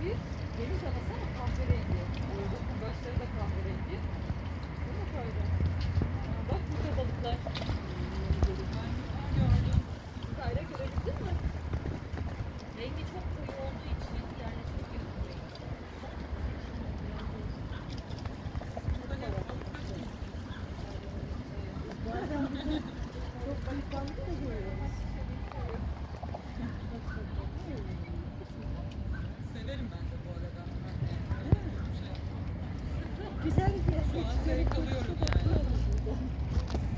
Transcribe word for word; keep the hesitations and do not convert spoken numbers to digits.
rengi, deniz havası ama kahverengi. Bakın başları da kahverengi. Değil mi böyle? Aa, bak burada balıklar. Gördüm. Kayra görebildin mi? Rengi çok koyu olduğu için yani çok gözüküyor. Bazen burada çok büyük balık da görüyoruz. Severim ben de bu arada. Güzel bir yer. Şu an zevk alıyorum yani.